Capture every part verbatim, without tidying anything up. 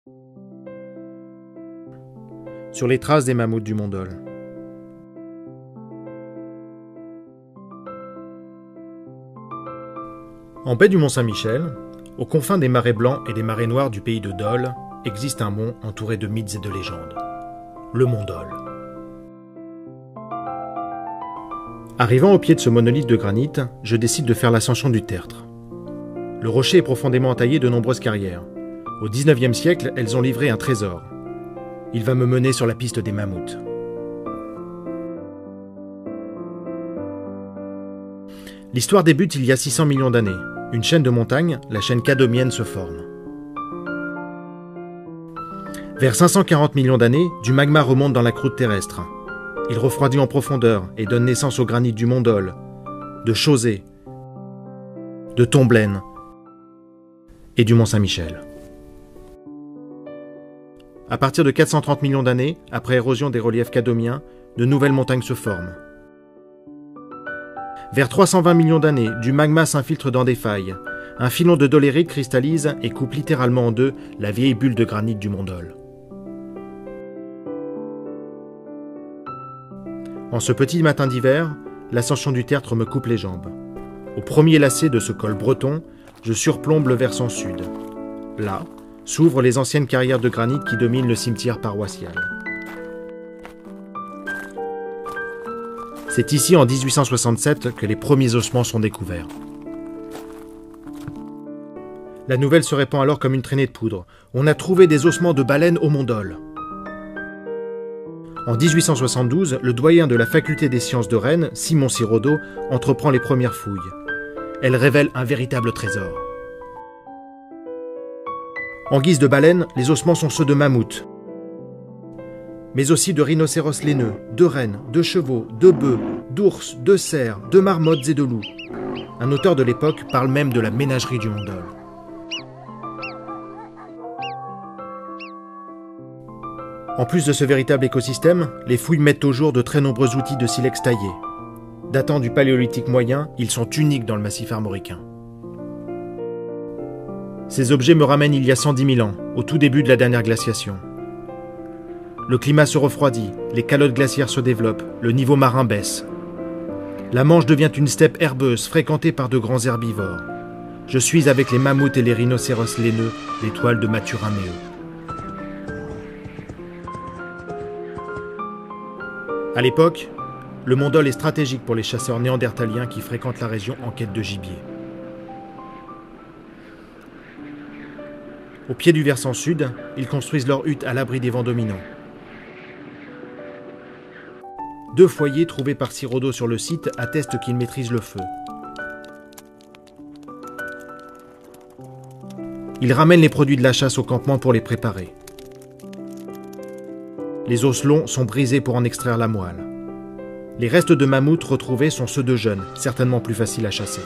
Sur les traces des mammouths du Mont-Dol. En baie du Mont-Saint-Michel, aux confins des marais blancs et des marais noirs du pays de Dol, existe un mont entouré de mythes et de légendes. Le Mont-Dol. Arrivant au pied de ce monolithe de granit, je décide de faire l'ascension du Tertre. Le rocher est profondément entaillé de nombreuses carrières. Au dix-neuvième siècle, elles ont livré un trésor. Il va me mener sur la piste des mammouths. L'histoire débute il y a six cents millions d'années. Une chaîne de montagnes, la chaîne Cadomienne, se forme. Vers cinq cent quarante millions d'années, du magma remonte dans la croûte terrestre. Il refroidit en profondeur et donne naissance au granit du Mont-Dol, de Chausée, de Tomblaine et du Mont-Saint-Michel. À partir de quatre cent trente millions d'années, après érosion des reliefs cadomiens, de nouvelles montagnes se forment. Vers trois cent vingt millions d'années, du magma s'infiltre dans des failles. Un filon de dolérite cristallise et coupe littéralement en deux la vieille bulle de granit du Mont-Dol. En ce petit matin d'hiver, l'ascension du Tertre me coupe les jambes. Au premier lacet de ce col breton, je surplombe le versant sud. Là, s'ouvrent les anciennes carrières de granit qui dominent le cimetière paroissial. C'est ici, en dix-huit cent soixante-sept, que les premiers ossements sont découverts. La nouvelle se répand alors comme une traînée de poudre. On a trouvé des ossements de baleines au Mont-Dol. En dix-huit cent soixante-douze, le doyen de la faculté des sciences de Rennes, Simon Sirodo, entreprend les premières fouilles. Elles révèlent un véritable trésor. En guise de baleines, les ossements sont ceux de mammouths, mais aussi de rhinocéros laineux, de rennes, de chevaux, de bœufs, d'ours, de cerfs, de marmottes et de loups. Un auteur de l'époque parle même de la ménagerie du Mont-Dol. En plus de ce véritable écosystème, les fouilles mettent au jour de très nombreux outils de silex taillés. Datant du Paléolithique moyen, ils sont uniques dans le massif armoricain. Ces objets me ramènent il y a cent dix mille ans, au tout début de la dernière glaciation. Le climat se refroidit, les calottes glaciaires se développent, le niveau marin baisse. La Manche devient une steppe herbeuse fréquentée par de grands herbivores. Je suis avec les mammouths et les rhinocéros laineux, l'étoile de Mathurin-Méo. À l'époque, le Mont-Dol est stratégique pour les chasseurs néandertaliens qui fréquentent la région en quête de gibier. Au pied du versant sud, ils construisent leur hutte à l'abri des vents dominants. Deux foyers trouvés par Sirodo sur le site attestent qu'ils maîtrisent le feu. Ils ramènent les produits de la chasse au campement pour les préparer. Les os longs sont brisés pour en extraire la moelle. Les restes de mammouths retrouvés sont ceux de jeunes, certainement plus faciles à chasser.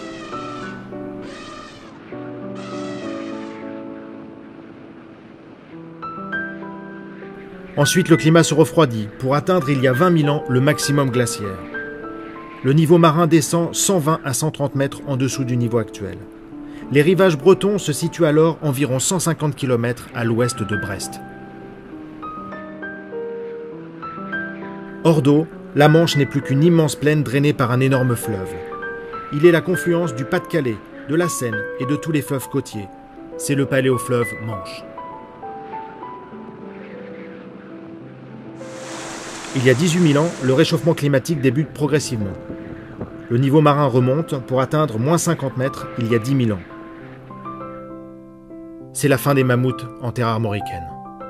Ensuite, le climat se refroidit pour atteindre il y a vingt mille ans le maximum glaciaire. Le niveau marin descend cent vingt à cent trente mètres en dessous du niveau actuel. Les rivages bretons se situent alors environ cent cinquante kilomètres à l'ouest de Brest. Hors d'eau, la Manche n'est plus qu'une immense plaine drainée par un énorme fleuve. Il est la confluence du Pas-de-Calais, de la Seine et de tous les fleuves côtiers. C'est le paléofleuve Manche. Il y a dix-huit mille ans, le réchauffement climatique débute progressivement. Le niveau marin remonte pour atteindre moins cinquante mètres il y a dix mille ans. C'est la fin des mammouths en terre armoricaine.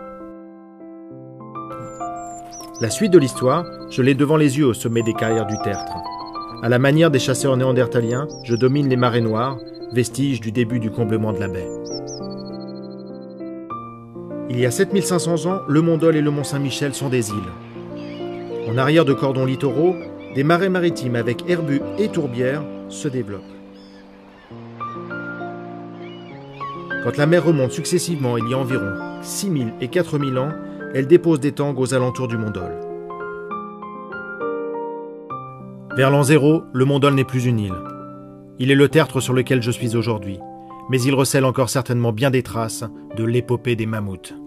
La suite de l'histoire, je l'ai devant les yeux au sommet des carrières du Tertre. À la manière des chasseurs néandertaliens, je domine les marais noirs, vestiges du début du comblement de la baie. Il y a sept mille cinq cents ans, le Mont-Dol et le Mont-Saint-Michel sont des îles. En arrière de cordons littoraux, des marais maritimes avec herbus et tourbières se développent. Quand la mer remonte successivement il y a environ six mille et quatre mille ans, elle dépose des tangues aux alentours du Mont-Dol. Vers l'an zéro, le Mont-Dol n'est plus une île. Il est le tertre sur lequel je suis aujourd'hui, mais il recèle encore certainement bien des traces de l'épopée des mammouths.